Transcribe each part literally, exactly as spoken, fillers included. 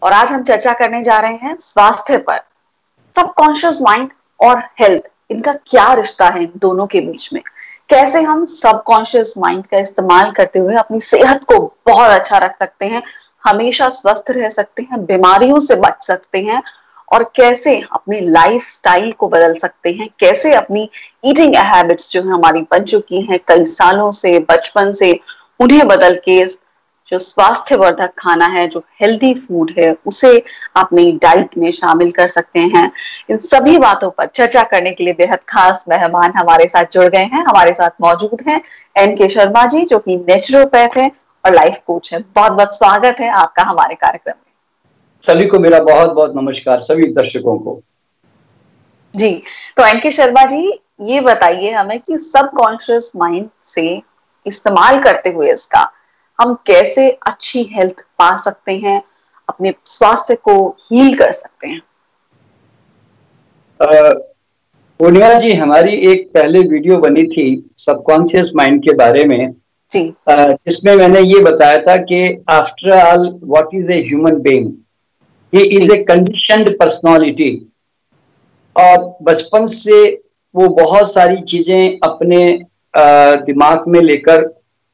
और आज हम चर्चा करने जा रहे हैं स्वास्थ्य पर। सबकॉन्शियस माइंड और हेल्थ, इनका क्या रिश्ता है इन दोनों के बीच में? कैसे हम सबकॉन्शियस माइंड का इस्तेमाल करते हुए अपनी सेहत को बहुत अच्छा रख सकते हैं, हमेशा स्वस्थ रह सकते हैं, बीमारियों से बच सकते हैं, और कैसे अपनी लाइफ स्टाइल को बदल सकते हैं, कैसे अपनी ईटिंग हैबिट्स जो हमारी बन चुकी हैं कई सालों से, बचपन से, उन्हें बदल के जो स्वास्थ्यवर्धक खाना है, जो हेल्दी फूड है, उसे अपनी डाइट में शामिल कर सकते हैं। इन सभी बातों पर चर्चा करने के लिए बेहद खास मेहमान हमारे साथ जुड़ गए हैं। हमारे साथ मौजूद हैं एन के शर्मा जी, जो कि नेचुरोपैथ है और लाइफ कोच है। बहुत बहुत स्वागत है आपका हमारे कार्यक्रम में। सभी को मेरा बहुत बहुत नमस्कार, सभी दर्शकों को। जी, तो एन के शर्मा जी, ये बताइए हमें कि सबकॉन्शियस माइंड से इस्तेमाल करते हुए इसका हम कैसे अच्छी हेल्थ पा सकते हैं, अपने स्वास्थ्य को हील कर सकते हैं? पूर्णिया जी, हमारी एक पहले वीडियो बनी थी सबकॉन्शियस माइंड के बारे में, जिसमें मैंने ये बताया था कि after all what is a human being, he is a conditioned personality. और बचपन से वो बहुत सारी चीजें अपने दिमाग में लेकर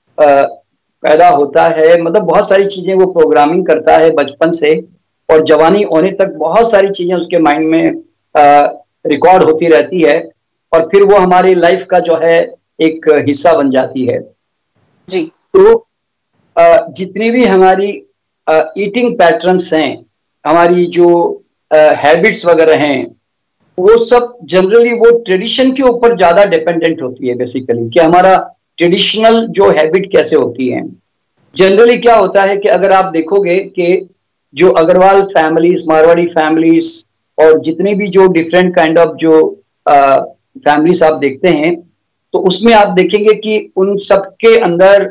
पैदा होता है, मतलब बहुत सारी चीजें वो प्रोग्रामिंग करता है बचपन से, और जवानी होने तक बहुत सारी चीजें उसके माइंड में रिकॉर्ड होती रहती है, और फिर वो हमारी लाइफ का जो है एक हिस्सा बन जाती है। जी। तो आ, जितनी भी हमारी ईटिंग पैटर्न्स हैं, हमारी जो हैबिट्स वगैरह हैं, वो सब जनरली वो ट्रेडिशन के ऊपर ज्यादा डिपेंडेंट होती है। बेसिकली कि हमारा ट्रेडिशनल जो हैबिट कैसे होती है। जनरली क्या होता है कि अगर आप देखोगे कि जो अग्रवाल फैमिलीज, मारवाड़ी फैमिलीज और जितने भी जो डिफरेंट काइंड ऑफ जो फैमिलीज आप देखते हैं, तो उसमें आप देखेंगे कि उन सबके अंदर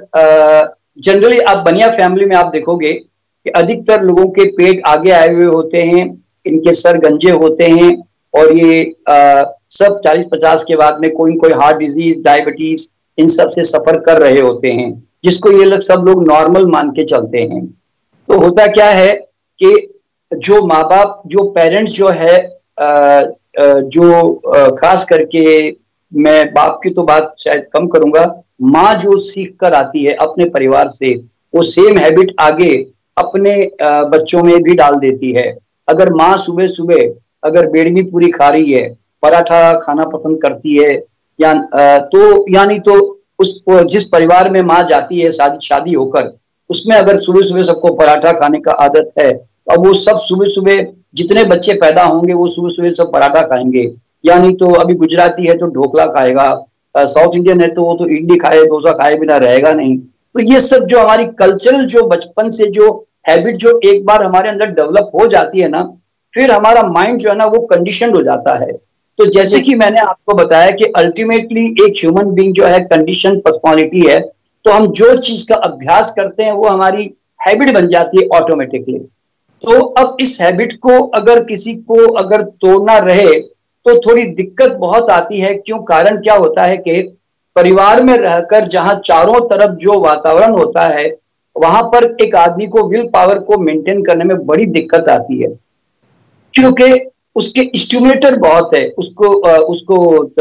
जनरली आप बनिया फैमिली में आप देखोगे कि अधिकतर लोगों के पेट आगे आए हुए होते हैं, इनके सर गंजे होते हैं, और ये आ, सब चालीस पचास के बाद में कोई कोई हार्ट डिजीज, डायबिटीज, इन सब से सफर कर रहे होते हैं, जिसको ये लोग सब लोग नॉर्मल मान के चलते हैं। तो होता क्या है कि जो माँ बाप, जो पेरेंट्स जो है, आ, आ, जो खास करके मैं बाप की तो बात शायद कम करूंगा, माँ जो सीख कर आती है अपने परिवार से, वो सेम हैबिट आगे अपने आ, बच्चों में भी डाल देती है। अगर माँ सुबह सुबह अगर बेड़मी पूरी खा रही है, पराठा खाना पसंद करती है, या तो यानी तो उस जिस परिवार में माँ जाती है शादी शादी होकर, उसमें अगर सुबह सुबह सबको पराठा खाने का आदत है, अब वो सब सुबह सुबह जितने बच्चे पैदा होंगे वो सुबह सुबह सब पराठा खाएंगे। यानी तो अभी गुजराती है तो ढोकला खाएगा, साउथ इंडियन है तो वो तो इडली खाए, डोसा खाए बिना रहेगा नहीं। तो ये सब जो हमारी कल्चरल जो बचपन से जो हैबिट जो एक बार हमारे अंदर डेवलप हो जाती है ना, फिर हमारा माइंड जो है ना वो कंडीशन हो जाता है। तो जैसे कि मैंने आपको बताया कि अल्टीमेटली एक ह्यूमन बीइंग जो है कंडीशन पर्सनालिटी है, तो हम जो चीज का अभ्यास करते हैं वो हमारी हैबिट बन जाती है ऑटोमेटिकली। तो अब इस हैबिट को अगर किसी को अगर तोड़ना रहे तो थोड़ी दिक्कत बहुत आती है। क्यों? कारण क्या होता है कि परिवार में रहकर जहां चारों तरफ जो वातावरण होता है, वहां पर एक आदमी को विल पावर को मेंटेन करने में बड़ी दिक्कत आती है, क्योंकि उसके स्टिमुलेटर बहुत है, उसको उसको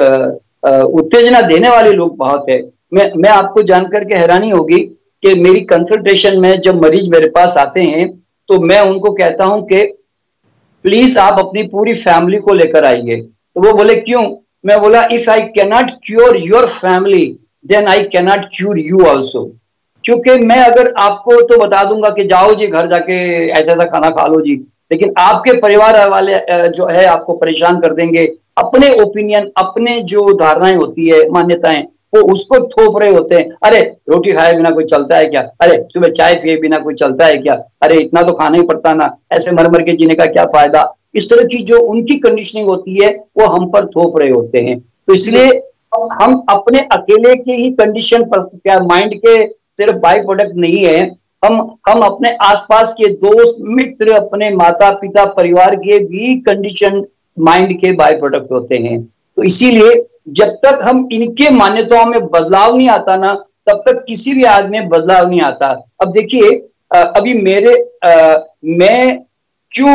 उत्तेजना देने वाले लोग बहुत है। मैं मैं आपको जानकर के हैरानी होगी कि मेरी कंसल्टेशन में जब मरीज मेरे पास आते हैं तो मैं उनको कहता हूं कि प्लीज आप अपनी पूरी फैमिली को लेकर आइए। तो वो बोले क्यों? मैं बोला if I can not cure your family then I can not cure you also. क्योंकि मैं अगर आपको तो बता दूंगा कि जाओ जी घर जाके ऐसा ऐसा खाना खा लो जी, लेकिन आपके परिवार वाले जो है आपको परेशान कर देंगे। अपने ओपिनियन, अपने जो धारणाएं होती है, मान्यताएं, वो उसको थोप रहे होते हैं। अरे रोटी खाए बिना कोई चलता है क्या? अरे सुबह चाय पिए बिना कोई चलता है क्या? अरे इतना तो खाना ही पड़ता ना, ऐसे मर मर के जीने का क्या फायदा? इस तरह की जो उनकी कंडीशनिंग होती है वो हम पर थोप रहे होते हैं। तो इसलिए हम अपने अकेले के ही कंडीशन पर, क्या माइंड के सिर्फ बाई प्रोडक्ट नहीं है, हम हम अपने आसपास के दोस्त, मित्र, अपने माता पिता, परिवार के भी कंडीशन माइंड के बाय प्रोडक्ट होते हैं। तो इसीलिए जब तक हम इनके मान्यताओं में बदलाव नहीं आता ना, तब तक किसी भी आदमी में बदलाव नहीं आता। अब देखिए, अभी मेरे आ, मैं क्यों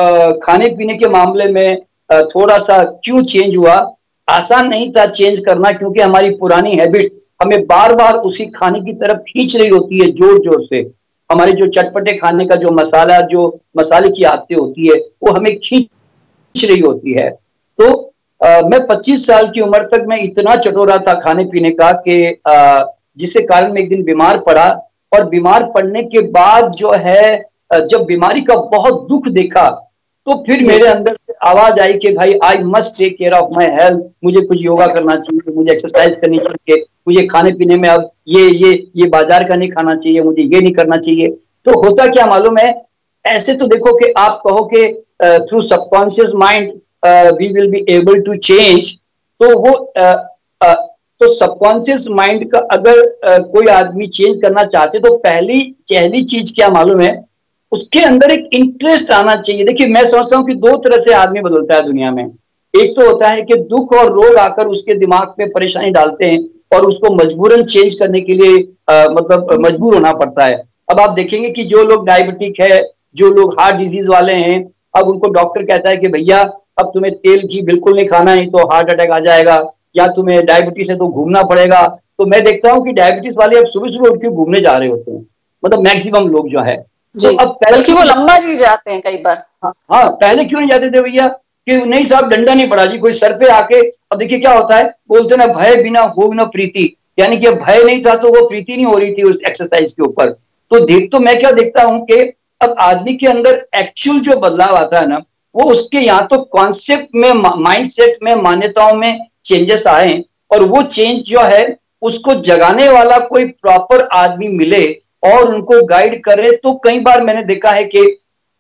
खाने पीने के मामले में थोड़ा सा क्यों चेंज हुआ? आसान नहीं था चेंज करना, क्योंकि हमारी पुरानी हैबिट हमें बार बार उसी खाने की तरफ खींच रही होती है, जोर जोर से। हमारे जो चटपटे खाने का जो मसाला, जो मसाले की आदतें होती है, वो हमें खींच रही होती है। तो आ, मैं पच्चीस साल की उम्र तक मैं इतना चटोरा था खाने पीने का कि जिसके कारण मैं एक दिन बीमार पड़ा, और बीमार पड़ने के बाद जो है, जब बीमारी का बहुत दुख देखा, तो फिर मेरे अंदर से आवाज आई कि भाई I must take care of my health, मुझे कुछ योगा करना चाहिए, मुझे एक्सरसाइज करनी चाहिए, मुझे खाने पीने में अब ये ये ये बाजार का नहीं खाना चाहिए, मुझे ये नहीं करना चाहिए। तो होता क्या मालूम है, ऐसे तो देखो कि आप कहो कि through subconscious mind we will be able to change, तो वो uh, uh, तो सबकॉन्शियस माइंड का अगर uh, कोई आदमी चेंज करना चाहते, तो पहली पहली चीज क्या मालूम है, उसके अंदर एक इंटरेस्ट आना चाहिए। देखिए, मैं समझता हूँ कि दो तरह से आदमी बदलता है दुनिया में। एक तो होता है कि दुख और रोग आकर उसके दिमाग में परेशानी डालते हैं और उसको मजबूरन चेंज करने के लिए आ, मतलब मजबूर होना पड़ता है। अब आप देखेंगे कि जो लोग डायबिटिक है, जो लोग हार्ट डिजीज वाले हैं, अब उनको डॉक्टर कहता है कि भैया अब तुम्हें तेल घी बिल्कुल नहीं खाना है, तो हार्ट अटैक आ जाएगा, या तुम्हें डायबिटीज है तो घूमना पड़ेगा। तो मैं देखता हूँ कि डायबिटीज वाले अब सुबह सुबह उठ के घूमने जा रहे होते हैं, मतलब मैक्सिमम लोग जो है। तो अब बल्कि वो लंबा जी जाते हैं कई बार। हाँ, हाँ, पहले क्यों नहीं जाते थे भैया कि नहीं साहब डंडा नहीं पड़ा जी, कोई सर पे आके। अब देखिए क्या होता है, बोलते ना भय बिना हो न प्रीति, यानी कि भय नहीं था तो वो प्रीति नहीं हो रही थी उस एक्सरसाइज के ऊपर। तो देख तो मैं क्या देखता हूँ कि अब आदमी के अंदर एक्चुअल जो बदलाव आता है ना, वो उसके यहाँ तो कॉन्सेप्ट में, माइंड सेट में, मान्यताओं में चेंजेस आए, और वो चेंज जो है उसको जगाने वाला कोई प्रॉपर आदमी मिले और उनको गाइड करे, तो कई बार मैंने देखा है कि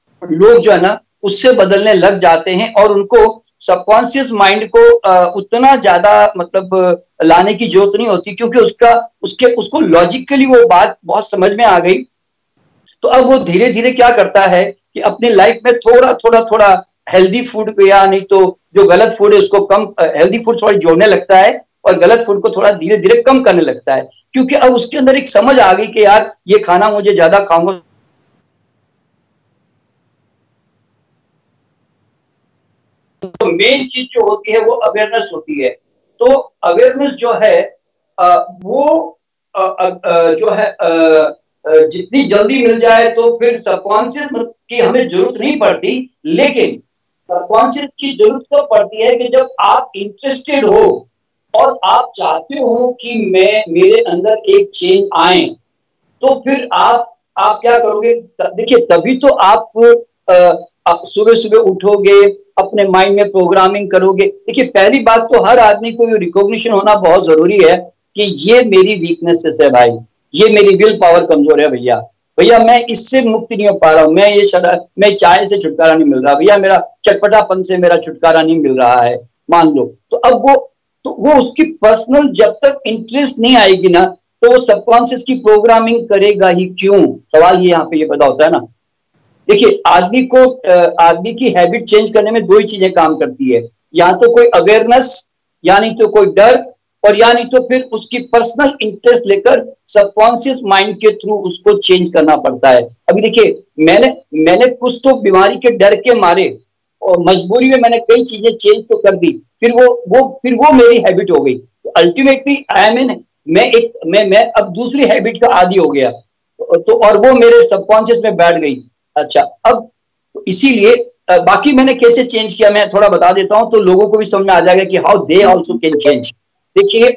लोग जो है ना उससे बदलने लग जाते हैं, और उनको सबकॉन्शियस माइंड को उतना ज्यादा मतलब लाने की जरूरत नहीं होती, क्योंकि उसका उसके उसको लॉजिकली वो बात बहुत समझ में आ गई। तो अब वो धीरे धीरे क्या करता है कि अपनी लाइफ में थोड़ा थोड़ा थोड़ा हेल्दी फूड, या नहीं तो जो गलत फूड है उसको कम, हेल्दी फूड थोड़ा जोड़ने लगता है और गलत फूड को थोड़ा धीरे धीरे कम करने लगता है, क्योंकि अब उसके अंदर एक समझ आ गई कि यार ये खाना मुझे ज्यादा खाऊंगा। तो मेन चीज जो होती है वो अवेयरनेस होती है। तो अवेयरनेस जो है आ, वो आ, आ, जो है आ, जितनी जल्दी मिल जाए तो फिर सबकॉन्शियस की हमें जरूरत नहीं पड़ती, लेकिन सबकॉन्शियस की जरूरत तो पड़ती है कि जब आप इंटरेस्टेड हो और आप चाहते हो कि मैं मेरे अंदर एक चेंज आए, तो फिर आप आप क्या करोगे? देखिए, तभी तो आप, आप सुबह सुबह उठोगे, अपने माइंड में प्रोग्रामिंग करोगे। देखिए, पहली बात तो हर आदमी को रिकॉग्निशन होना बहुत जरूरी है कि ये मेरी वीकनेसेस है भाई, ये मेरी विल पावर कमजोर है भैया, भैया मैं इससे मुक्ति नहीं हो पा रहा हूँ, मैं ये मैं चाय से छुटकारा नहीं मिल रहा भैया, मेरा चटपटापन से मेरा छुटकारा नहीं मिल रहा है, मान लो। तो अब वो तो वो उसकी पर्सनल जब तक इंटरेस्ट नहीं आएगी ना, तो वो सबकॉन्शियस की प्रोग्रामिंग करेगा ही क्यों? सवाल ये यहाँ पे ये पैदा होता है ना। देखिए, आदमी को आदमी की हैबिट चेंज करने में दो ही चीजें काम करती है, या तो कोई अवेयरनेस, या नहीं तो कोई डर, और या नहीं तो फिर उसकी पर्सनल इंटरेस्ट लेकर सबकॉन्शियस माइंड के थ्रू उसको चेंज करना पड़ता है। अभी देखिए, मैंने मैंने कुछ तो बीमारी के डर के मारे और मजबूरी में मैंने कई चीजें चेंज तो कर दी, फिर वो वो फिर वो मेरी हैबिट हो गई। तो अल्टीमेटली आई एम इन मैं एक मैं मैं अब दूसरी हैबिट का आदी हो गया, तो, तो और वो मेरे सबकॉन्शियस में बैठ गई। अच्छा, अब तो इसीलिए बाकी मैंने कैसे चेंज किया मैं थोड़ा बता देता हूं, तो लोगों को भी समझ में आ जाएगा कि how they also can change. देखिए,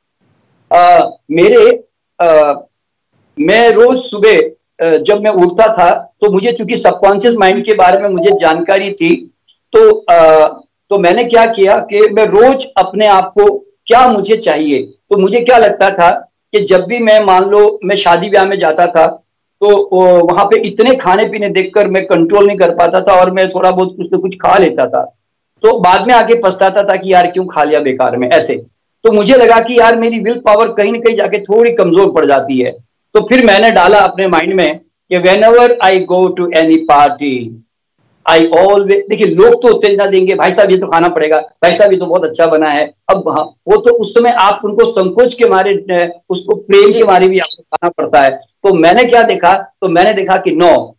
मेरे आ, मैं रोज सुबह जब मैं उठता था, तो मुझे चूंकि सबकॉन्शियस माइंड के बारे में मुझे जानकारी थी, तो आ, तो मैंने क्या किया कि मैं रोज अपने आप को क्या मुझे चाहिए, तो मुझे क्या लगता था कि जब भी मैं, मान लो मैं शादी ब्याह में जाता था, तो वहां पे इतने खाने पीने देखकर मैं कंट्रोल नहीं कर पाता था और मैं थोड़ा बहुत कुछ तो कुछ खा लेता था, तो बाद में आके पछताता था कि यार क्यों खा लिया बेकार में ऐसे। तो मुझे लगा कि यार मेरी विल पावर कहीं ना कहीं जाके थोड़ी कमजोर पड़ जाती है। तो फिर मैंने डाला अपने माइंड में कि whenever I go to any party I always, देखिए लोग तो उत्तेजना देंगे, भाई साहब ये तो खाना पड़ेगा, भाई साहब ये तो बहुत अच्छा बना है। अब हाँ, वो तो उस समय आप उनको संकोच के मारे, उसको प्रेम के मारे भी आपको खाना पड़ता है। तो मैंने क्या देखा, तो मैंने देखा कि नो,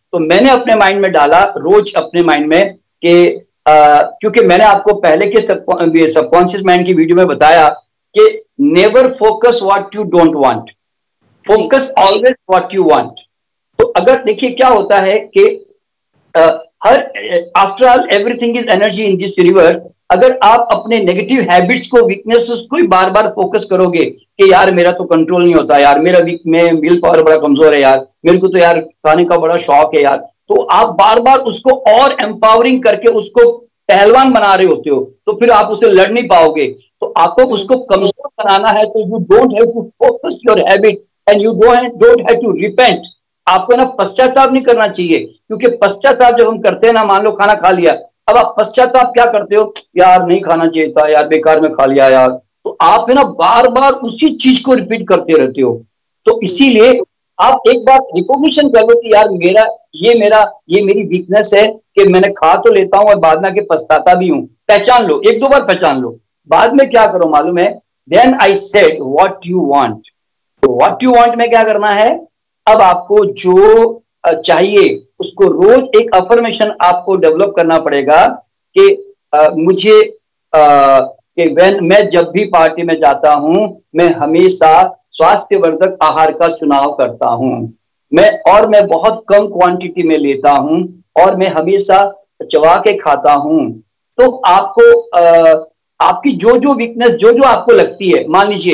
तो मैंने अपने माइंड में डाला रोज अपने माइंड में कि क्योंकि मैंने आपको पहले के सबकॉन्शियस माइंड की वीडियो में बताया कि never focus what you don't want, focus always what you want. तो अगर देखिए क्या होता है कि uh, हर after all everything is energy in this universe. अगर आप अपने नेगेटिव हैबिट्स को, वीकनेस को ही बार बार फोकस करोगे कि यार मेरा तो कंट्रोल नहीं होता, यार मेरा वीक में विल पावर बड़ा कमजोर है, यार मेरे को तो यार खाने का बड़ा शौक है यार, तो आप बार बार उसको और एम्पावरिंग करके उसको पहलवान बना रहे होते हो, तो फिर आप उसे लड़ नहीं पाओगे। तो आपको उसको कमजोर बनाना है, तो you don't have to focus your habit and you don't have to repent. आपको ना पश्चाताप नहीं करना चाहिए, क्योंकि पश्चाताप जब हम करते हैं ना, मान लो खाना खा लिया, अब आप पश्चाताप क्या करते हो, यार नहीं खाना चाहिए था, यार बेकार में खा लिया यार, तो आप है ना बार बार उसी चीज को रिपीट करते रहते हो। तो इसीलिए आप एक बार रिकॉग्निशन कर लो कि यार मेरा ये मेरा ये मेरी वीकनेस है कि मैंने खा तो लेता हूं और बाद में आके पछताता भी हूं। पहचान लो, एक दो बार पहचान लो, बाद में क्या करो मालूम है, then I said what you want. तो व्हाट यू वांट में क्या करना है, अब आपको जो चाहिए उसको रोज एक अफर्मेशन आपको डेवलप करना पड़ेगा कि आ, मुझे आ, कि when मैं जब भी पार्टी में जाता हूं मैं हमेशा स्वास्थ्यवर्धक आहार का चुनाव करता हूं, मैं और मैं बहुत कम क्वांटिटी में लेता हूं और मैं हमेशा चबा के खाता हूं। तो आपको आ, आपकी जो जो वीकनेस जो जो आपको लगती है, मान लीजिए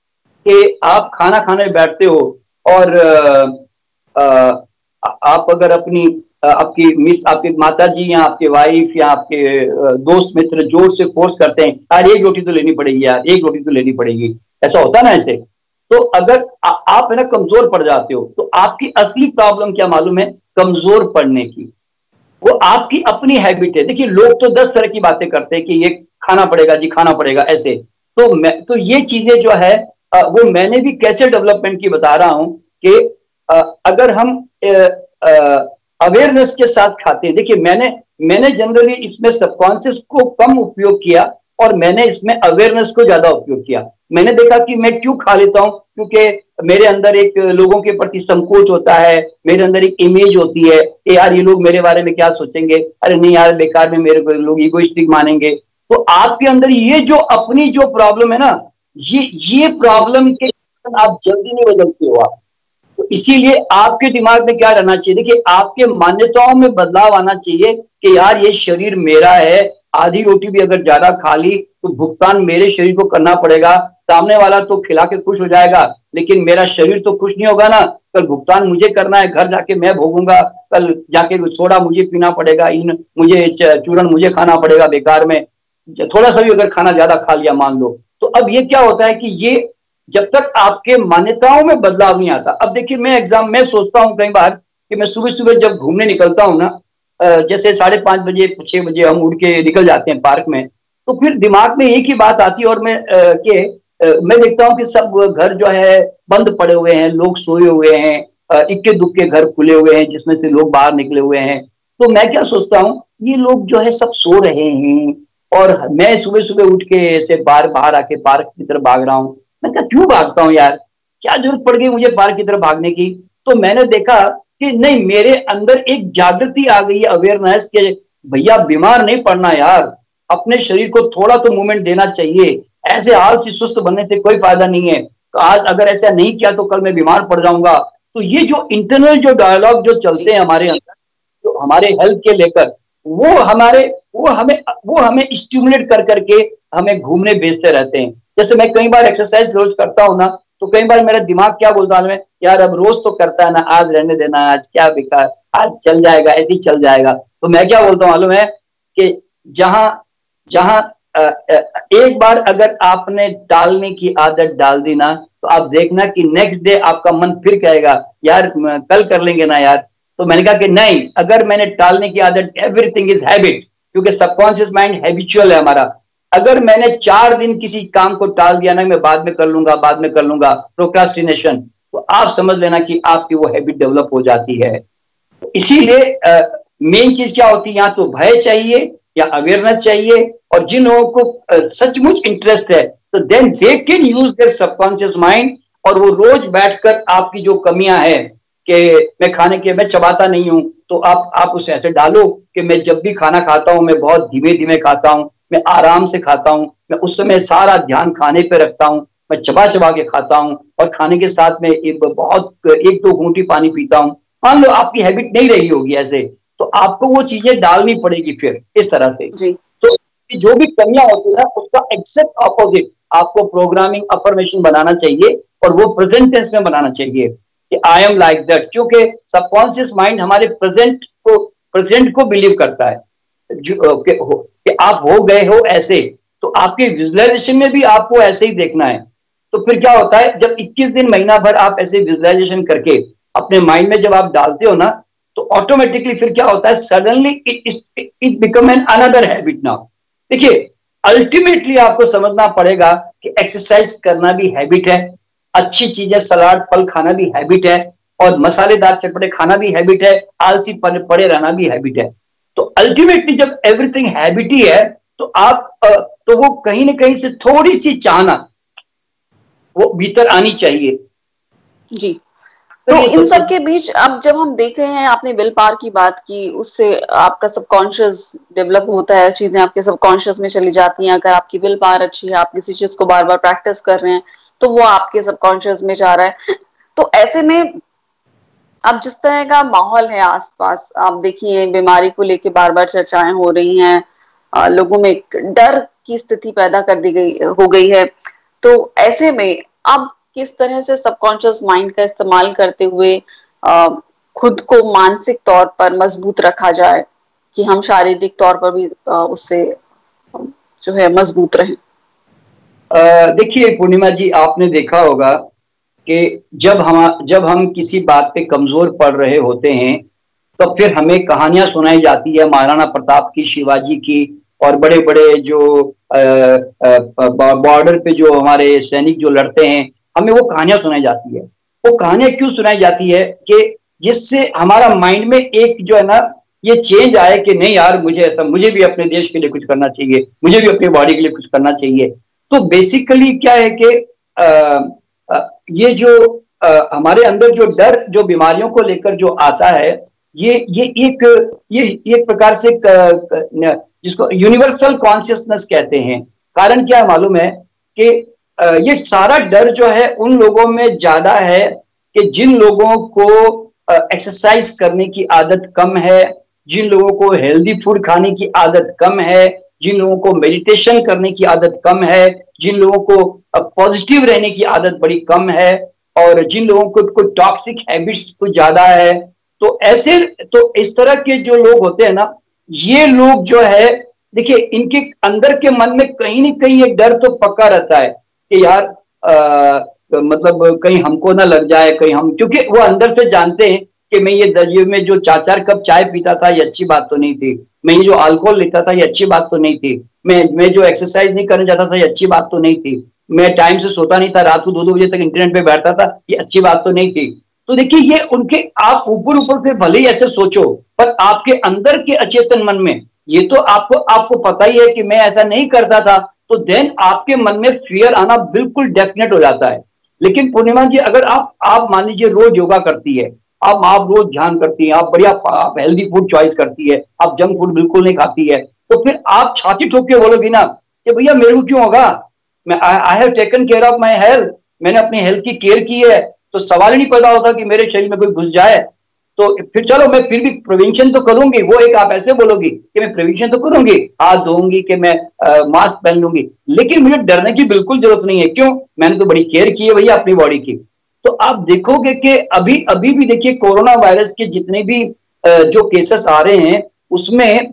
कि आप खाना खाने बैठते हो और आ, आ, आप अगर अपनी आपकी मिस आपकी माता जी या आपके वाइफ या आपके दोस्त मित्र जोर से फोर्स करते हैं, यार एक रोटी तो लेनी पड़ेगी, यार एक रोटी तो लेनी पड़ेगी, ऐसा होता है ना ऐसे। तो अगर आ, आप है ना कमजोर पड़ जाते हो, तो आपकी असली प्रॉब्लम क्या मालूम है, कमजोर पड़ने की, वो आपकी अपनी हैबिट है। देखिए लोग तो दस तरह की बातें करते हैं कि ये खाना पड़ेगा जी, खाना पड़ेगा ऐसे। तो मैं तो ये चीजें जो है वो मैंने भी कैसे डेवलपमेंट की बता रहा हूं कि अगर हम अवेयरनेस के साथ खाते हैं, देखिए मैंने मैंने जनरली इसमें सबकॉन्शियस को कम उपयोग किया और मैंने इसमें अवेयरनेस को ज्यादा उपयोग किया। मैंने देखा कि मैं क्यों खा लेता हूं, क्योंकि मेरे अंदर एक लोगों के प्रति संकोच होता है, मेरे अंदर एक इमेज होती है कि यार ये लोग मेरे बारे में क्या सोचेंगे, अरे नहीं यार बेकार में मेरे को लोग इगोइस्टिक मानेंगे। तो आपके अंदर ये जो अपनी जो प्रॉब्लम है ना, ये ये प्रॉब्लम के आप जल्दी नहीं बदलते हो आप। तो इसीलिए आपके दिमाग में क्या रहना चाहिए, देखिए आपके मान्यताओं में बदलाव आना चाहिए कि यार ये शरीर मेरा है, आधी रोटी भी अगर ज्यादा खा ली तो भुगतान मेरे शरीर को करना पड़ेगा। सामने वाला तो खिला के खुश हो जाएगा, लेकिन मेरा शरीर तो खुश नहीं होगा ना, कल भुगतान मुझे करना है, घर जाके मैं भोगूंगा, कल जाके सोडा मुझे पीना पड़ेगा, इन मुझे चूरन मुझे खाना पड़ेगा बेकार में, थोड़ा सा भी अगर खाना ज्यादा खा लिया मान लो। तो अब ये क्या होता है कि ये जब तक आपके मान्यताओं में बदलाव नहीं आता। अब देखिए मैं एग्जाम में सोचता हूं कई बार कि मैं सुबह सुबह जब घूमने निकलता हूं ना, जैसे साढ़े पांच बजे छह बजे हम उड़ के निकल जाते हैं पार्क में, तो फिर दिमाग में एक ही बात आती है और मैं के मैं देखता हूं कि सब घर जो है बंद पड़े हुए हैं, लोग सोए हुए हैं, इक्के दुक्के घर खुले हुए हैं जिसमें से लोग बाहर निकले हुए हैं। तो मैं क्या सोचता हूँ, ये लोग जो है सब सो रहे हैं और मैं सुबह सुबह उठ के ऐसे बाहर बाहर आके पार्क की तरफ भाग रहा हूँ। मैं क्या क्यों भागता हूँ यार, क्या जरूरत पड़ गई मुझे पार्क की तरफ भागने की। तो मैंने देखा कि नहीं, मेरे अंदर एक जागृति आ गई है, अवेयरनेस के भैया बीमार नहीं पड़ना यार, अपने शरीर को थोड़ा तो मूवमेंट देना चाहिए, ऐसे आलसी सुस्त बनने से कोई फायदा नहीं है, तो आज अगर ऐसा नहीं किया तो कल मैं बीमार पड़ जाऊंगा। तो ये जो इंटरनल जो डायलॉग जो चलते हैं हमारे अंदर, जो हमारे हेल्थ के लेकर, वो हमारे वो हमें वो हमें स्टिमुलेट कर करके हमें घूमने भेजते रहते हैं। जैसे मैं कई बार एक्सरसाइज रोज करता हूँ ना, तो कई बार मेरा दिमाग क्या बोलता है, यार अब रोज तो करता है ना, आज रहने देना, आज क्या बेकार, आज चल जाएगा, ऐसे ही चल जाएगा। तो मैं क्या बोलता हूँ मालूम है कि जहां जहां एक बार अगर आपने टालने की आदत डाल दी ना, तो आप देखना कि नेक्स्ट डे आपका मन फिर कहेगा यार कल कर लेंगे ना यार। तो मैंने कहा कि नहीं, अगर मैंने टालने की आदत, एवरीथिंग इज हैबिट, क्योंकि सबकॉन्शियस माइंड हैबिचुअल है हमारा। अगर मैंने चार दिन किसी काम को टाल दिया ना, मैं बाद में कर लूंगा बाद में कर लूंगा, प्रोक्रास्टिनेशन, तो आप समझ लेना कि आपकी वो हैबिट डेवलप हो जाती है। तो इसीलिए मेन चीज क्या होती है, यहाँ तो भय चाहिए या अवेयरनेस चाहिए, और जिन लोगों को सचमुच इंटरेस्ट है तो then they can use their subconscious mind, और वो रोज बैठकर आपकी जो कमियां हैं कि मैं खाने के मैं चबाता नहीं हूँ, तो आप आप उसे ऐसे डालो कि मैं जब भी खाना खाता हूँ मैं बहुत धीमे धीमे खाता हूँ, मैं आराम से खाता हूँ, मैं उस समय सारा ध्यान खाने पे रखता हूँ, मैं चबा चबा के खाता हूँ और खाने के साथ में एक बहुत एक दो घूंटी पानी पीता हूँ। मान लो आपकी हैबिट नहीं रही होगी ऐसे, तो आपको वो चीजें डालनी पड़ेगी फिर इस तरह से। जी। तो जो भी कमियां होती है उसका एग्जैक्ट ऑपोजिट आपको प्रोग्रामिंग अफर्मेशन बनाना चाहिए और वो प्रेजेंट टेंस में बनाना चाहिए कि आई एम लाइक दैट, क्योंकि सबकॉन्शियस माइंड हमारे प्रेजेंट को प्रेजेंट को बिलीव करता है जो कि, कि आप हो गए हो ऐसे, तो आपके विजुअलाइजेशन में भी आपको ऐसे ही देखना है। तो फिर क्या होता है, जब इक्कीस दिन महीना भर आप ऐसे विजुअलाइजेशन करके अपने माइंड में जब आप डालते हो ना, तो ऑटोमेटिकली फिर क्या होता है, suddenly it it become an another habit now. देखिए अल्टीमेटली आपको समझना पड़ेगा कि एक्सरसाइज करना भी हैबिट है, अच्छी चीजें सलाद फल खाना भी हैबिट है, और मसालेदार चटपटे खाना भी हैबिट है, आलसी पड़े रहना भी हैबिट है। तो अल्टीमेटली जब एवरीथिंग हैबिट ही है, तो आप तो वो कहीं ना कहीं से थोड़ी सी चाहना वो भीतर आनी चाहिए। जी। तो इन सब के बीच अब जब हम देख रहे हैं, आपने विल पावर की बात की, उससे आपका सबकॉन्शियस डेवलप होता है, चीजें आपके सबकॉन्शियस में चली जाती हैं। अगर आपकी विल पावर अच्छी है, आप किसी चीज को बार बार प्रैक्टिस कर रहे हैं, तो वो आपके सबकॉन्शियस में जा रहा है। तो ऐसे में अब जिस तरह का माहौल है आसपास, आप देखिए बीमारी को लेके बार बार चर्चाएं हो रही हैं, लोगों में एक डर की स्थिति पैदा कर दी गई हो गई है। तो ऐसे में अब किस तरह से सबकॉन्शियस माइंड का इस्तेमाल करते हुए आ, खुद को मानसिक तौर पर मजबूत रखा जाए कि हम शारीरिक तौर पर भी आ, उससे जो है मजबूत रहें? देखिए पूर्णिमा जी, आपने देखा होगा कि जब हम जब हम किसी बात पे कमजोर पड़ रहे होते हैं, तो फिर हमें कहानियां सुनाई जाती है महाराणा प्रताप की, शिवाजी की, और बड़े बड़े जो बॉर्डर पे जो हमारे सैनिक जो लड़ते हैं, हमें वो कहानियां सुनाई जाती है। वो कहानियां क्यों सुनाई जाती है कि जिससे हमारा माइंड में एक जो है ना ये चेंज आए कि नहीं यार, मुझे ऐसा, मुझे भी अपने देश के लिए कुछ करना चाहिए, मुझे भी अपनी बॉडी के लिए कुछ करना चाहिए। तो बेसिकली क्या है कि आ, आ, ये जो आ, हमारे अंदर जो डर जो बीमारियों को लेकर जो आता है, ये ये एक ये एक प्रकार से क, क, जिसको यूनिवर्सल कॉन्शियसनेस कहते हैं। कारण क्या मालूम है कि ये सारा डर जो है उन लोगों में ज्यादा है कि जिन लोगों को एक्सरसाइज करने की आदत कम है, जिन लोगों को हेल्दी फूड खाने की आदत कम है, जिन लोगों को मेडिटेशन करने की आदत कम है, जिन लोगों को पॉजिटिव रहने की आदत बड़ी कम है, और जिन लोगों को कोई टॉक्सिक हैबिट्स कुछ ज्यादा है। तो ऐसे तो इस तरह के जो लोग होते हैं ना, ये लोग जो है, देखिए इनके अंदर के मन में कहीं ना कहीं एक डर तो पक्का रहता है कि यार आ, मतलब कहीं हमको ना लग जाए, कहीं हम, क्योंकि वो अंदर से जानते हैं कि मैं ये दरिये में जो चार चार कप चाय पीता था ये अच्छी बात तो नहीं थी, मैं ये जो अल्कोहल लेता था ये अच्छी बात तो नहीं थी, मैं मैं जो एक्सरसाइज नहीं करने जाता था ये अच्छी बात तो नहीं थी, मैं टाइम से सोता नहीं था, रात को दो दो बजे तक इंटरनेट पे बैठता था, ये अच्छी बात तो नहीं थी। तो देखिए ये उनके, आप ऊपर ऊपर से भले ही ऐसे सोचो, पर आपके अंदर के अचेतन मन में ये तो आपको आपको पता ही है कि मैं ऐसा नहीं करता था, तो देन आपके मन में फियर आना बिल्कुल डेफिनेट हो जाता है। लेकिन पूर्णिमा जी, अगर आप आप मान लीजिए रोज योगा करती है, आप आप रोज ध्यान करती हैं, आप बढ़िया आप हेल्दी फूड चॉइस करती है, आप जंक फूड बिल्कुल नहीं खाती है, तो फिर आप छाती ठोक के बोलोगी ना कि भैया मेरे को क्यों होगा, मैं I have taken care of my health, मैंने अपनी हेल्थ की केयर की है, तो सवाल ही नहीं पैदा होता कि मेरे शरीर में कोई घुस जाए। तो फिर चलो मैं फिर भी प्रिवेंशन तो करूंगी, वो एक आप ऐसे बोलोगी कि मैं प्रिवेंशन तो करूंगी, हाथ धोऊंगी, कि मैं मास्क पहन लूंगी, लेकिन मुझे डरने की बिल्कुल जरूरत नहीं है। क्यों? मैंने तो बड़ी केयर की है भैया अपनी बॉडी की। तो आप देखोगे कि अभी अभी भी देखिए कोरोना वायरस के जितने भी जो केसेस आ रहे हैं उसमें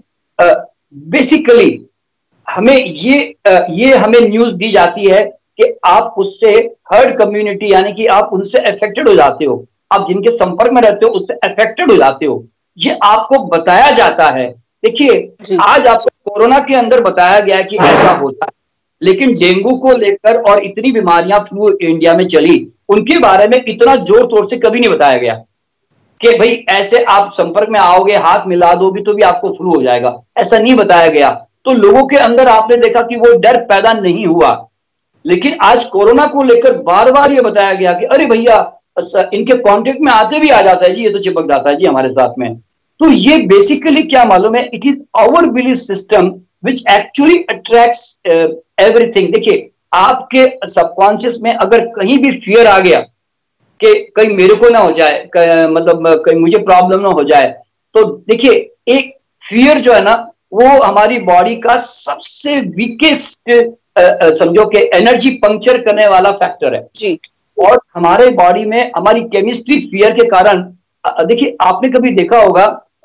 बेसिकली हमें ये ये हमें न्यूज दी जाती है कि आप उससे हर्ड कम्युनिटी, यानी कि आप उनसे अफेक्टेड हो जाते हो, आप जिनके संपर्क में रहते हो उससे अफेक्टेड हो जाते हो, ये आपको बताया जाता है। देखिए आज आपको कोरोना के अंदर बताया गया कि ऐसा होता है, लेकिन डेंगू को लेकर और इतनी बीमारियां फ्लू इंडिया में चली, उनके बारे में इतना जोर तोड़ से कभी नहीं बताया गया कि भाई ऐसे आप संपर्क में आओगे, हाथ मिला दोगे तो भी आपको फ्लू हो जाएगा, ऐसा नहीं बताया गया। तो लोगों के अंदर आपने देखा कि वो डर पैदा नहीं हुआ। लेकिन आज कोरोना को लेकर बार बार ये बताया गया कि अरे भैया इनके कांटेक्ट में आते भी आ जाता है जी, ये तो चिपक जाता है जी हमारे साथ में। तो ये बेसिकली क्या मालूम है, it is our belief system which actually attracts everything. देखिए आपके सबकॉन्शियस में अगर कहीं भी फियर आ गया कि कहीं मेरे को ना हो जाए, मतलब कहीं मुझे प्रॉब्लम ना हो जाए, तो देखिए एक फियर जो है ना वो हमारी बॉडी का सबसे वीकेस्ट समझो कि एनर्जी पंक्चर करने वाला फैक्टर है जी। और हमारे बॉडी में हमारी केमिस्ट्री फियर के कारण, देखिए आपने कभी देखा होगा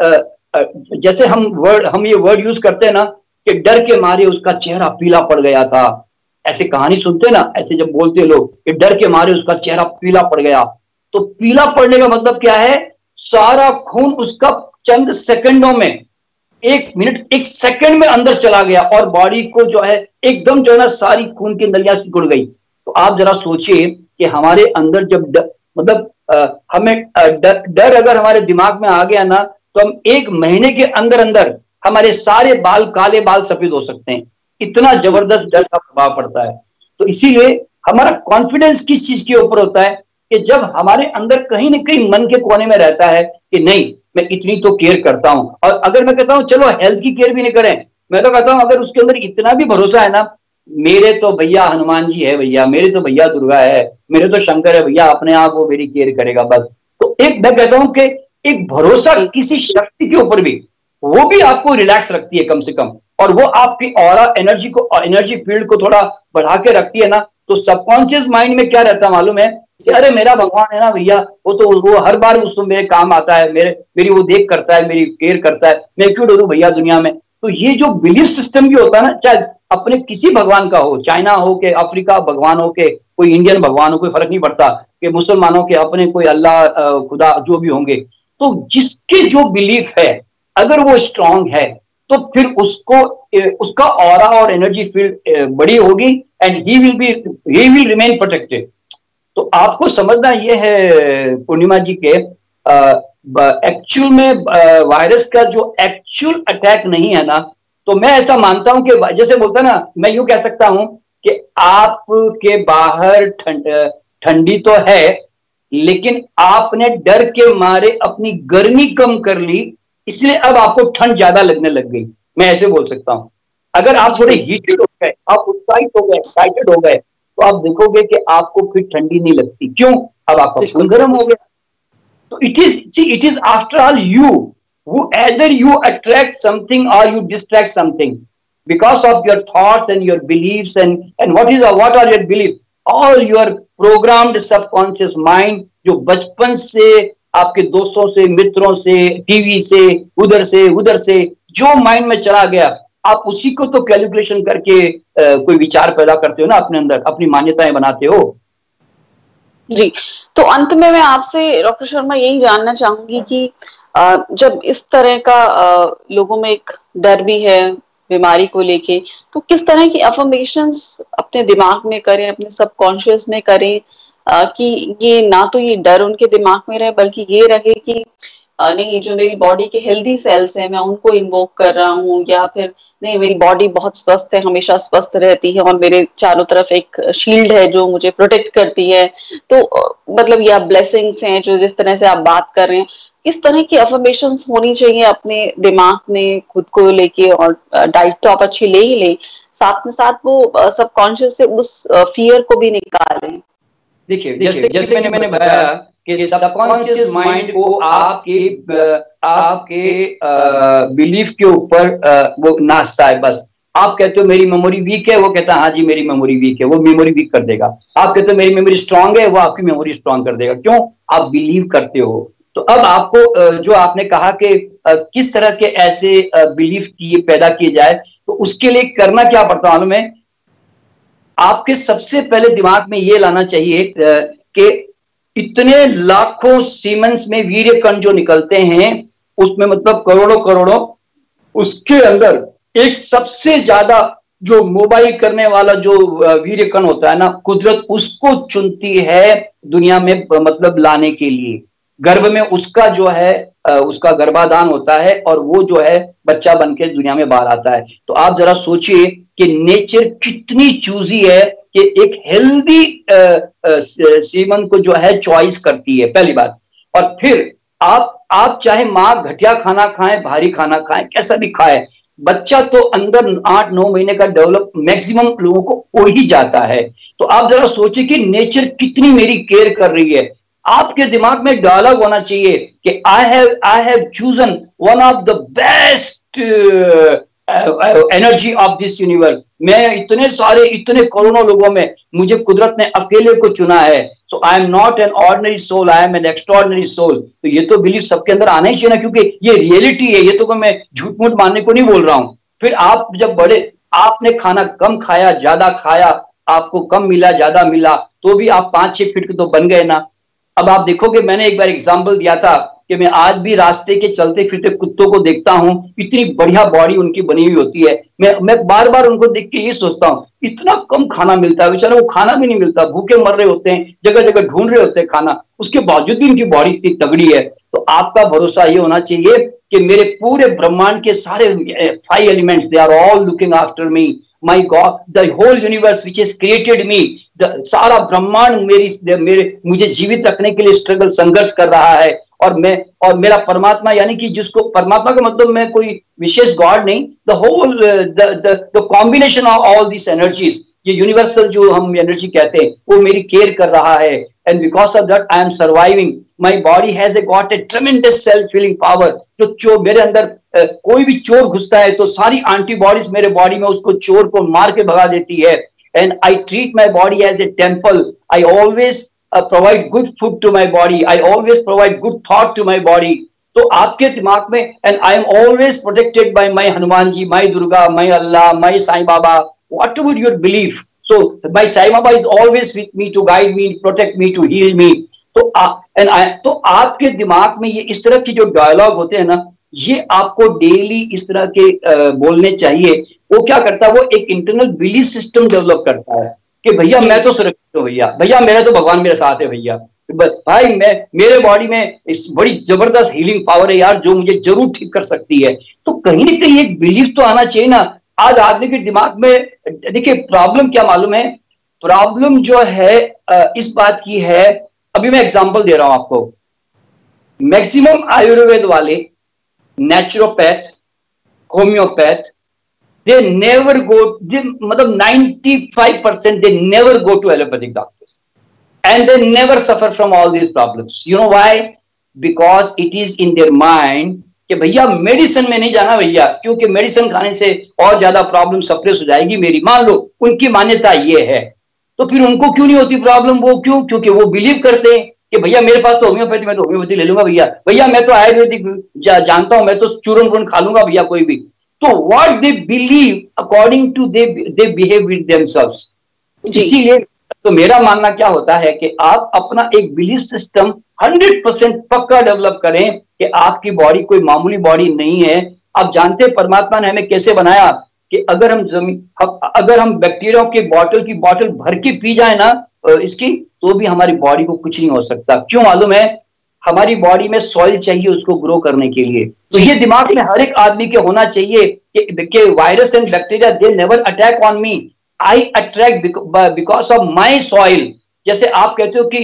जैसे हम वर्ड हम ये वर्ड यूज करते हैं ना कि डर के मारे उसका चेहरा पीला पड़ गया था, ऐसे कहानी सुनते ना, ऐसे जब बोलते हैं लोग कि डर के मारे उसका चेहरा पीला पड़ गया, तो पीला पड़ने का मतलब क्या है, सारा खून उसका चंद सेकंडों में, एक मिनट एक सेकंड में अंदर चला गया और बॉडी को जो है एकदम जो है ना सारी खून की नलियां सिकुड़ गई। तो आप जरा सोचिए कि हमारे अंदर जब डर, मतलब आ, हमें डर, डर अगर हमारे दिमाग में आ गया ना तो हम एक महीने के अंदर अंदर हमारे सारे बाल काले बाल सफेद हो सकते हैं, इतना जबरदस्त डर का प्रभाव पड़ता है। तो इसीलिए हमारा कॉन्फिडेंस किस चीज के ऊपर होता है कि जब हमारे अंदर कहीं ना कहीं मन के कोने में रहता है कि नहीं मैं इतनी तो केयर करता हूं। और अगर मैं कहता हूं चलो हेल्थ की केयर भी नहीं करें, मैं तो कहता हूं अगर उसके अंदर इतना भी भरोसा है ना, मेरे तो भैया हनुमान जी है, भैया मेरे तो भैया दुर्गा है, मेरे तो शंकर है भैया, अपने आप वो मेरी केयर करेगा बस। तो एक मैं कहता हूं कि एक भरोसा किसी शक्ति के ऊपर भी, वो भी आपको रिलैक्स रखती है कम से कम, और वो आपकी ऑरा एनर्जी को एनर्जी फील्ड को थोड़ा बढ़ा के रखती है ना। तो सबकॉन्शियस माइंड में क्या रहता है मालूम है, अरे मेरा भगवान है ना भैया, वो तो वो हर बार उसको मेरे काम आता है, मेरे मेरी वो देख करता है, मेरी केयर करता है, मैं क्यों डरूं भैया दुनिया में। तो ये जो बिलीफ सिस्टम भी होता है ना, चाहे अपने किसी भगवान का हो, चाइना हो के अफ्रीका भगवान हो के कोई इंडियन भगवान हो, कोई फर्क नहीं पड़ता, कि मुसलमानों के अपने कोई अल्लाह खुदा जो भी होंगे, तो जिसकी जो बिलीफ है अगर वो स्ट्रांग है तो फिर उसको उसका ऑरा और एनर्जी फील्ड बड़ी होगी and he will be he will remain protected. तो आपको समझना ये है पूर्णिमा जी के एक्चुअल में वायरस का जो एक्चुअल अटैक नहीं है ना, तो मैं ऐसा मानता हूं कि जैसे बोलता ना, मैं यूं कह सकता हूं कि आपके बाहर ठंड ठंडी तो है लेकिन आपने डर के मारे अपनी गर्मी कम कर ली, इसलिए अब आपको ठंड ज्यादा लगने लग गई, मैं ऐसे बोल सकता हूं। अगर आप थोड़े हीटेड हो गए, आप उत्साहित हो गए, एक्साइटेड हो गए, तो आप देखोगे कि आपको फिर ठंडी नहीं लगती। क्यों? अब आपका खून गर्म हो गया। तो it is it is after all you who either you attract something और you distract something because of your thoughts and your believes and and what is what are your belief, all your programmed subconscious mind जो बचपन से आपके दोस्तों से, मित्रों से, TV से, उधर से उधर से जो माइंड में चला गया, आप उसी को तो कैलकुलेशन करके आ, कोई विचार पैदा करते हो ना अपने अंदर, अपनी मान्यताएं बनाते हो। जी, तो अंत में मैं आपसे डॉक्टर शर्मा यही जानना चाहूंगी कि आ, जब इस तरह का आ, लोगों में एक डर भी है बीमारी को लेके, तो किस तरह की अफर्मेशंस अपने दिमाग में करें, अपने सबकॉन्शियस में करें आ, कि ये ना तो ये डर उनके दिमाग में रहे बल्कि ये रहे कि नहीं जो मेरी बॉडी के हेल्दी सेल्स हैं मैं उनको इन्वोक कर रहा हूँ, या फिर नहीं मेरी बॉडी बहुत स्वस्थ है, हमेशा स्वस्थ रहती है और मेरे चारों तरफ एक शील्ड है जो मुझे प्रोटेक्ट करती है। तो मतलब या ब्लेसिंग्स हैं जो जिस तरह से आप बात कर रहे हैं, किस तरह की अफर्मेशंस होनी चाहिए अपने दिमाग में खुद को लेके, और डाइट तो आप अच्छी ले ही ले, साथ में साथ वो सबकॉन्शियस से उस फियर को भी निकालें। देखिए जैसे जैसे मैंने मैंने बताया कि सबकॉन्शियस माइंड को आपके आपके बिलीफ के ऊपर वो नाचता है। बस आप कहते हो मेरी मेमोरी वीक है, वो कहता है हाँ जी मेरी मेमोरी वीक है, वो मेमोरी वीक कर देगा। आप कहते हो मेरी मेमोरी स्ट्रांग है, वो आपकी मेमोरी स्ट्रांग कर देगा। क्यों? आप बिलीव करते हो। तो अब आपको जो आपने कहा कि किस तरह के ऐसे बिलीफ किए पैदा किए जाए, तो उसके लिए करना क्या पड़ता है मालूम है? आपके सबसे पहले दिमाग में ये लाना चाहिए कि इतने लाखों सीमेंस में वीर्य कण जो निकलते हैं, उसमें मतलब करोड़ों करोड़ों, उसके अंदर एक सबसे ज्यादा जो मोबाइल करने वाला जो वीर्य कण होता है ना, कुदरत उसको चुनती है दुनिया में मतलब लाने के लिए। गर्भ में उसका जो है उसका गर्भाधान होता है और वो जो है बच्चा बनके दुनिया में बाहर आता है। तो आप जरा सोचिए कि नेचर कितनी चूजी है कि एक हेल्दी सीमन को जो है चॉइस करती है, पहली बात। और फिर आप आप चाहे माँ घटिया खाना खाएं, भारी खाना खाएं, कैसा भी खाएं, बच्चा तो अंदर आठ नौ महीने का डेवलप मैक्सिमम लोगों को हो ही जाता है। तो आप जरा सोचिए कि नेचर कितनी मेरी केयर कर रही है। आपके दिमाग में डायलॉग होना चाहिए कि I have I have chosen one of the best energy of this universe. मैं इतने सारे इतने करोड़ों लोगों में मुझे कुदरत ने अकेले को चुना है। So I am not an ordinary soul, I am an extraordinary soul. तो ये तो बिलीफ सबके अंदर आना ही चाहिए ना, क्योंकि ये रियलिटी है, ये तो मैं झूठ मूठ मानने को नहीं बोल रहा हूं। फिर आप जब बड़े, आपने खाना कम खाया, ज्यादा खाया, आपको कम मिला, ज्यादा मिला, तो भी आप पांच छह फीट के तो बन गए ना। अब आप देखोगे, मैंने एक बार एग्जाम्पल दिया था कि मैं आज भी रास्ते के चलते फिरते कुत्तों को देखता हूं, इतनी बढ़िया बॉडी उनकी बनी हुई होती है। मैं मैं बार बार उनको देख के ये सोचता हूं, इतना कम खाना मिलता है, बेचारा वो खाना भी नहीं मिलता, भूखे मर रहे होते हैं, जगह जगह ढूंढ रहे होते हैं खाना, उसके बावजूद भी उनकी बॉडी इतनी तगड़ी है। तो आपका भरोसा ये होना चाहिए कि मेरे पूरे ब्रह्मांड के सारे five elements, they are all looking after me, my god, the whole universe which is created me, सारा ब्रह्मांड मेरी मेरे मुझे जीवित रखने के लिए स्ट्रगल, संघर्ष कर रहा है। और मैं और मेरा परमात्मा, यानी कि जिसको परमात्मा का मतलब मैं कोई विशेष गॉड नहीं, the whole the combination of all this energies, ये यूनिवर्सल जो हम एनर्जी कहते हैं, वो मेरी केयर कर रहा है। And because of that I am surviving. My body has a got a tremendous self healing power. जो चोर मेरे अंदर, uh, कोई भी चोर घुसता है तो सारी एंटीबॉडीज मेरे बॉडी में उसको, चोर को मार के भगा देती है। And I treat my body as a temple. I always Uh, provide good food to my body. I always provide good thought to my body. तो आपके दिमाग में, and I am always protected by my Hanuman ji, my Durga, my Allah, my Sai Baba, whatever your belief. So my Sai Baba is always with me to guide me, protect me, to heal me. तो आ, and I, तो आपके दिमाग में ये इस तरह की जो डायलॉग होते हैं ना, ये आपको डेली इस तरह के uh, बोलने चाहिए। वो क्या करता है, वो एक इंटरनल बिलीफ सिस्टम डेवलप करता है कि भैया मैं तो सुरक्षित हूँ, भैया भैया मेरा तो भगवान मेरे साथ है, भैया भाई मैं, मेरे बॉडी में इस बड़ी जबरदस्त हीलिंग पावर है यार, जो मुझे जरूर ठीक कर सकती है। तो कहीं ना कहीं एक बिलीफ तो आना चाहिए ना। आज आदमी के दिमाग में, देखिए प्रॉब्लम क्या मालूम है, प्रॉब्लम जो है इस बात की है, अभी मैं एग्जांपल दे रहा हूं आपको। मैक्सिमम आयुर्वेद वाले, naturopath, homeopath, they never go, they, मतलब ninety-five percent they never go to allopathic doctors, and they never suffer from all these problems. You know why? Because it is in their mind कि भैया medicine में नहीं जाना भैया, क्योंकि medicine खाने से और ज्यादा प्रॉब्लम सप्रेस हो जाएगी मेरी। मान लो उनकी मान्यता ये है, तो फिर उनको क्यों नहीं होती प्रॉब्लम? वो क्यों? क्योंकि वो बिलीव करते हैं कि भैया मेरे पास तो होम्योपैथी, मैं तो होम्योपैथी ले लूंगा भैया, भैया मैं तो आयुर्वेदिक जा, जानता हूं, मैं तो चूरन वूरन खा लूंगा भैया कोई भी। तो what they believe according to they they behave with themselves। इसीलिए तो मेरा मानना क्या होता है कि आप अपना एक बिलीफ सिस्टम हंड्रेड परसेंट पक्का डेवलप करें कि आपकी बॉडी कोई मामूली बॉडी नहीं है। आप जानते हैं परमात्मा ने हमें कैसे बनाया कि अगर हम जमीन अगर हम बैक्टीरिया की बॉटल की बॉटल भर के पी जाए ना इसकी, तो भी हमारी बॉडी को कुछ नहीं हो सकता। क्यों मालूम है? हमारी बॉडी में सॉइल चाहिए उसको ग्रो करने के लिए। तो ये दिमाग में हर एक आदमी के होना चाहिए कि, कि virus and bacteria they never attack on me, I attract because of my soil. जैसे आप कहते हो कि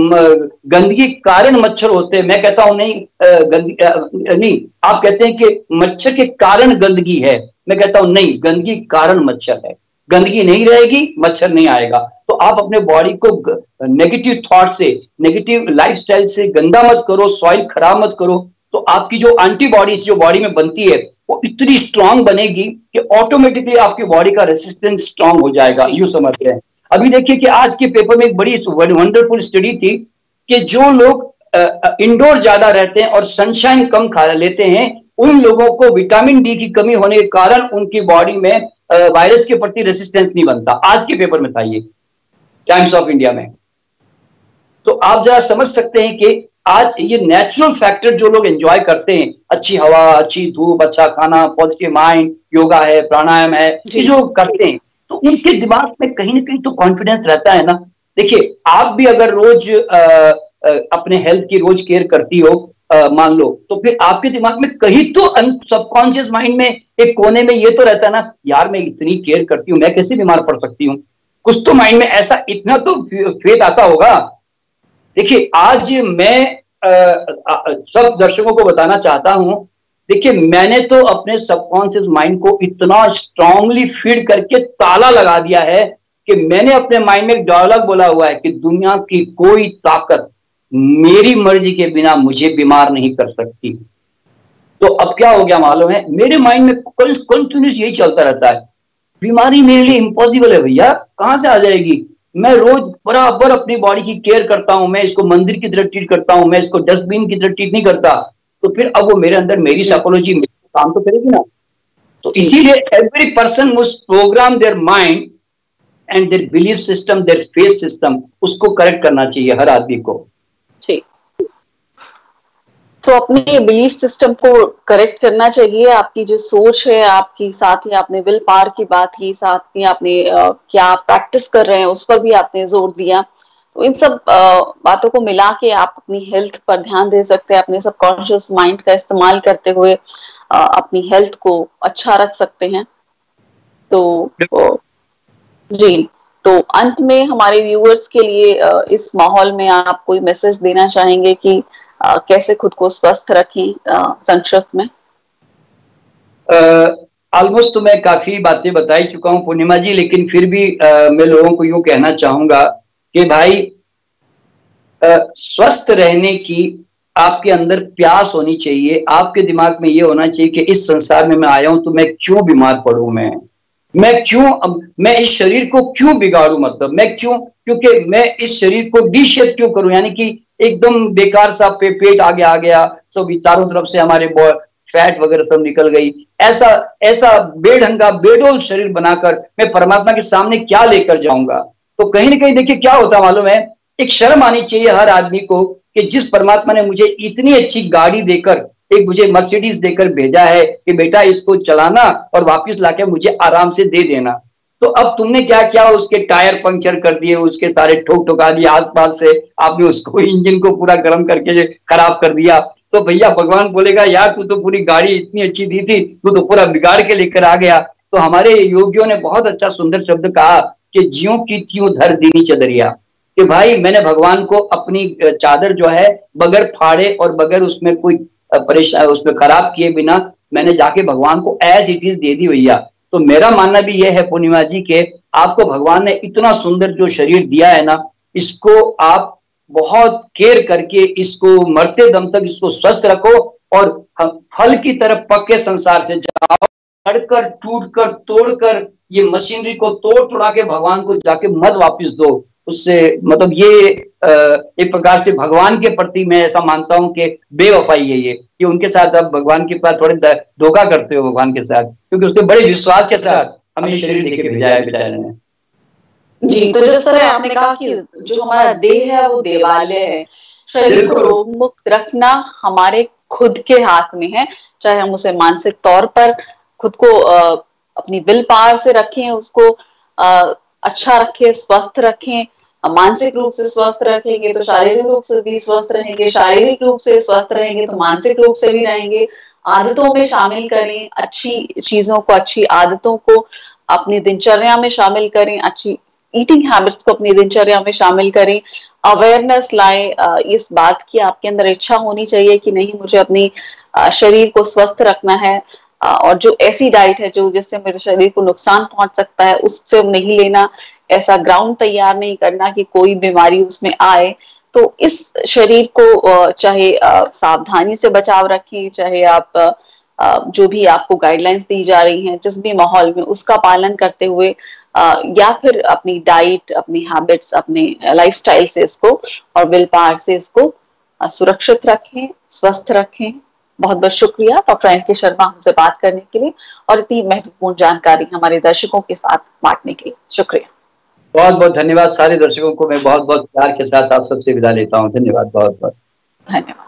गंदगी कारण मच्छर होते हैं, मैं कहता हूं नहीं, गंदगी नहीं, आप कहते हैं कि मच्छर के कारण गंदगी है, मैं कहता हूं नहीं, गंदगी कारण मच्छर है। गंदगी नहीं रहेगी, मच्छर नहीं आएगा। तो आप अपने बॉडी को नेगेटिव थॉट से, नेगेटिव लाइफस्टाइल से गंदा मत करो, सॉइल खराब मत करो। तो आपकी जो एंटीबॉडीज जो बॉडी में बनती है वो इतनी स्ट्रांग बनेगी कि ऑटोमेटिकली आपकी बॉडी का रेसिस्टेंस स्ट्रांग हो जाएगा। यूं समझते हैं। अभी देखिए कि आज के पेपर में एक बड़ी वंडरफुल स्टडी थी कि जो लोग इंडोर ज्यादा रहते हैं और सनशाइन कम खा लेते हैं, उन लोगों को विटामिन डी की कमी होने के कारण उनकी बॉडी में वायरस के प्रति रेसिस्टेंस नहीं बनता। आज के पेपर में था ये, टाइम्स ऑफ इंडिया में। तो आप जरा समझ सकते हैं कि आज ये नेचुरल फैक्टर जो लोग एंजॉय करते हैं, अच्छी हवा, अच्छी धूप, अच्छा खाना, पॉजिटिव माइंड, योगा है, प्राणायाम है, ये जो करते हैं, तो उनके दिमाग में कहीं ना कहीं तो कॉन्फिडेंस रहता है ना। देखिए आप भी अगर रोज आ, आ, अपने हेल्थ की रोज केयर करती हो, आ, मान लो, तो फिर आपके दिमाग में कहीं तो सबकॉन्शियस माइंड में एक कोने में ये तो रहता है ना, यार मैं इतनी केयर करती हूँ, मैं कैसे बीमार पड़ सकती हूँ। कुछ तो माइंड में ऐसा इतना तो फेथ आता होगा। देखिए आज मैं आ, आ, सब दर्शकों को बताना चाहता हूं, देखिए मैंने तो अपने सबकॉन्शियस माइंड को इतना स्ट्रांगली फीड करके ताला लगा दिया है कि मैंने अपने माइंड में एक डायलॉग बोला हुआ है कि दुनिया की कोई ताकत मेरी मर्जी के बिना मुझे बीमार नहीं कर सकती। तो अब क्या हो गया मालूम है, मेरे माइंड में कंटिन्यूस यही चलता रहता है, बीमारी मेरे लिए इम्पॉसिबल है भैया, कहां से आ जाएगी। मैं रोज बराबर अपनी बॉडी की केयर करता हूं, मैं इसको मंदिर की तरह ट्रीट करता हूं, मैं इसको डस्टबिन की तरह ट्रीट नहीं करता। तो फिर अब वो मेरे अंदर मेरी साइकोलॉजी काम तो करेगी ना। तो इसीलिए every person must program their mind and their belief system, their faith system, उसको करेक्ट करना चाहिए हर आदमी को। ठीक, तो अपने बिलीफ सिस्टम को करेक्ट करना चाहिए। आपकी जो सोच है आपकी, साथ ही आपने विल पावर की बात की, साथ ही आपने आ, क्या प्रैक्टिस कर रहे हैं उस पर भी आपने जोर दिया। तो इन सब आ, बातों को मिला के आप अपनी हेल्थ पर ध्यान दे सकते हैं, अपने सबकॉन्शियस माइंड का इस्तेमाल करते हुए आ, अपनी हेल्थ को अच्छा रख सकते हैं। तो जी, तो अंत में हमारे व्यूअर्स के लिए इस माहौल में आप कोई मैसेज देना चाहेंगे कि आ, कैसे खुद को स्वस्थ रखें संक्षिप्त में? ऑलमोस्ट तो मैं काफी बातें बता ही चुका हूं पूर्णिमा जी, लेकिन फिर भी आ, मैं लोगों को यूं कहना चाहूंगा कि भाई आ, स्वस्थ रहने की आपके अंदर प्यास होनी चाहिए। आपके दिमाग में ये होना चाहिए कि इस संसार में मैं आया हूं तो मैं क्यों बीमार पड़ूं, मैं मैं क्यों मैं इस शरीर को क्यों बिगाड़ू, मतलब मैं क्यों, क्योंकि मैं इस शरीर को डी शेप क्यों करूं, यानी कि एकदम बेकार सा पे, पेट आगे आ गया, सब चारों तरफ से हमारे फैट वगैरह सब निकल गई, ऐसा ऐसा बेढंगा बेडोल शरीर बनाकर मैं परमात्मा के सामने क्या लेकर जाऊंगा। तो कहीं ना कहीं देखिए क्या होता मालूम है, एक शर्म आनी चाहिए हर आदमी को कि जिस परमात्मा ने मुझे इतनी अच्छी गाड़ी देकर, एक मुझे मर्सिडीज देकर भेजा है कि बेटा इसको चलाना और वापस लाके मुझे आराम से दे देना, तो अब तुमने क्या किया, उसके टायर पंक्चर कर दिए, उसके सारे ठोक ठोका दिए आसपास से, आपने उसको इंजन को पूरा गर्म करके खराब कर दिया। तो भैया भगवान बोलेगा यार तू तो पूरी गाड़ी इतनी अच्छी दी थी, तू तो पूरा बिगाड़ के लेकर आ गया। तो हमारे योगियों ने बहुत अच्छा सुंदर शब्द कहा कि जियों की त्यों धर दीनी चदरिया, कि भाई मैंने भगवान को अपनी चादर जो है बगैर फाड़े और बगैर उसमें कोई परेशान उसमें खराब किए बिना मैंने जाके भगवान को एज इट इज दे दी भैया। तो मेरा मानना भी यह है पूर्णिमा जी के आपको भगवान ने इतना सुंदर जो शरीर दिया है ना, इसको आप बहुत केयर करके इसको मरते दम तक इसको स्वस्थ रखो और फल की तरफ पक्के संसार से जाओ, हड़कर टूट कर तोड़ कर ये मशीनरी को तोड़ तोड़ा के भगवान को जाके मत वापस दो। उससे मतलब ये एक प्रकार से भगवान के प्रति मैं ऐसा मानता हूं कि बेवफाई है ये, कि उनके साथ आप भगवान के पास थोड़े धोखा करते हो भगवान के साथ, क्योंकि उसके बड़े विश्वास के साथ हमें शरीर देके भेजा है बेचारे ने। जी, तो जिस तरह आपने कहा कि जो हमारा देह है वो देवालय है, शरीर को रोग मुक्त रखना हमारे खुद के हाथ में है, चाहे हम उसे मानसिक तौर पर खुद को आ, अपनी विल पावर से रखें, उसको आ, अच्छा रखें, स्वस्थ रखें। मानसिक रूप से स्वस्थ रखेंगे तो शारीरिक रूप से भी स्वस्थ रहेंगे, शारीरिक रूप से स्वस्थ रहेंगे तो मानसिक रूप से भी रहेंगे। आदतों में शामिल करें, अच्छी चीजों को, अच्छी आदतों को अपनी दिनचर्या में शामिल करें, अच्छी ईटिंग हैबिट्स को अपनी दिनचर्या में शामिल करें, अवेयरनेस लाएं, इस बात की आपके अंदर इच्छा होनी चाहिए कि नहीं मुझे अपनी शरीर को स्वस्थ रखना है, और जो ऐसी डाइट है जो जिससे मेरे शरीर को नुकसान पहुंच सकता है उससे नहीं लेना, ऐसा ग्राउंड तैयार नहीं करना कि कोई बीमारी उसमें आए। तो इस शरीर को चाहे सावधानी से बचाव रखें, चाहे आप जो भी आपको गाइडलाइंस दी जा रही हैं जिस भी माहौल में, उसका पालन करते हुए या फिर अपनी डाइट, अपनी हैबिट्स, अपने लाइफस्टाइल से इसको और विल पावर से इसको सुरक्षित रखें, स्वस्थ रखें। बहुत बहुत शुक्रिया डॉक्टर एन के शर्मा हमसे बात करने के लिए और इतनी महत्वपूर्ण जानकारी हमारे दर्शकों के साथ बांटने के लिए। शुक्रिया, बहुत बहुत धन्यवाद। सारे दर्शकों को मैं बहुत बहुत प्यार के साथ आप सबसे विदा लेता हूँ। धन्यवाद, बहुत बहुत धन्यवाद।